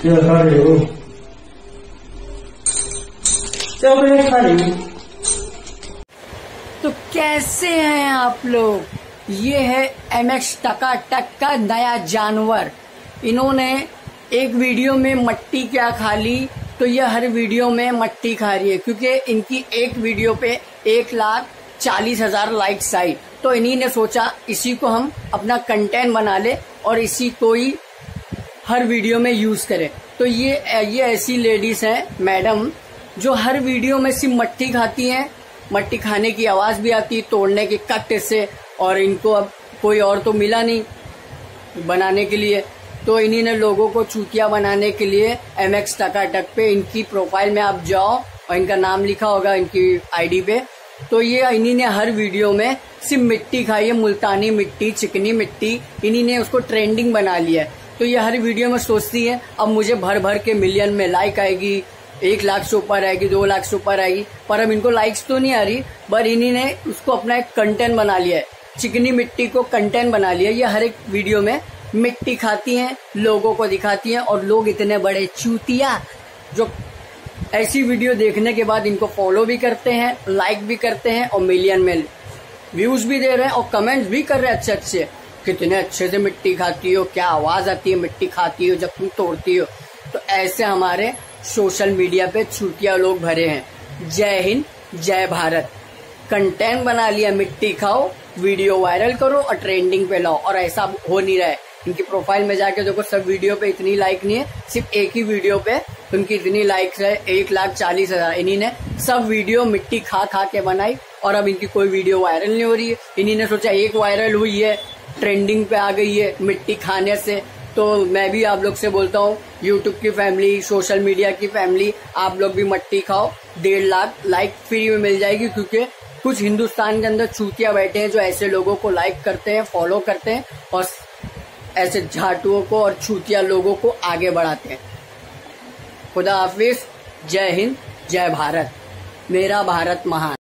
क्या खा रहे हो? चॉकलेट खा रही हो? तो कैसे हैं आप लोग? ये है MX टकाटक का नया जानवर। इन्होंने एक वीडियो में मट्टी क्या खा ली, तो ये हर वीडियो में मट्टी खा रही है, क्योंकि इनकी एक वीडियो पे 1,40,000 लाइक्स आई। तो इन्हीं ने सोचा इसी को हम अपना कंटेंट बना ले और इसी को ही हर वीडियो में यूज करें। तो ये ऐसी लेडीज हैं, मैडम, जो हर वीडियो में सिर्फ मट्टी खाती हैं। मट्टी खाने की आवाज भी आती है तोड़ने की कट से, और इनको अब कोई और तो मिला नहीं बनाने के लिए, तो इन्हीं ने लोगों को चूतिया बनाने के लिए MX टकाटक पे इनकी प्रोफाइल में आप जाओ और इनका नाम लिखा होगा इनकी आईडी पे। तो ये इन्हीं ने हर वीडियो में सिर्फ मिट्टी खाई है, मुल्तानी मिट्टी, चिकनी मिट्टी, इन्हीं ने उसको ट्रेंडिंग बना लिया है। तो ये हर वीडियो में सोचती है अब मुझे भर भर के मिलियन में लाइक आएगी, 1 लाख से ऊपर आएगी, 2 लाख से ऊपर आएगी, पर अब इनको लाइक्स तो नहीं आ रही, पर इन्हीं ने उसको अपना एक कंटेंट बना लिया है, चिकनी मिट्टी को कंटेंट बना लिया। ये हर एक वीडियो में मिट्टी खाती हैं, लोगों को दिखाती हैं, और लोग इतने बड़े चूतिया जो ऐसी वीडियो देखने के बाद इनको फॉलो भी करते हैं, लाइक भी करते हैं, और मिलियन में व्यूज भी दे रहे हैं और कमेंट्स भी कर रहे हैं अच्छे, कितने अच्छे से मिट्टी खाती हो, क्या आवाज आती है मिट्टी खाती हो जब तुम तोड़ती हो। तो ऐसे हमारे सोशल मीडिया पे चूतिया लोग भरे हैं। जय हिंद, जय भारत। कंटेंट बना लिया, मिट्टी खाओ, वीडियो वायरल करो और ट्रेंडिंग पे लाओ, और ऐसा हो नहीं रहा है। इनकी प्रोफाइल में जाके देखो, सब वीडियो पे इतनी लाइक नहीं है, सिर्फ एक ही वीडियो पे उनकी इतनी लाइक्स है, 1,40,000। इन्हीं ने सब वीडियो मिट्टी खा खा के बनाई, और अब इनकी कोई वीडियो वायरल नहीं हो रही है। इन्हीं ने सोचा एक वायरल हुई है, ट्रेंडिंग पे आ गई है मिट्टी खाने से, तो मैं भी आप लोग से बोलता हूँ, यूट्यूब की फैमिली, सोशल मीडिया की फैमिली, आप लोग भी मट्टी खाओ, 1.5 लाख लाइक फ्री में मिल जाएगी, क्योंकि कुछ हिंदुस्तान के अंदर चूतिया बैठे हैं जो ऐसे लोगों को लाइक करते हैं, फॉलो करते हैं, और ऐसे झाटुओं को और चूतिया लोगों को आगे बढ़ाते हैं। खुदा हाफिज, जय हिंद, जय भारत। मेरा भारत महान।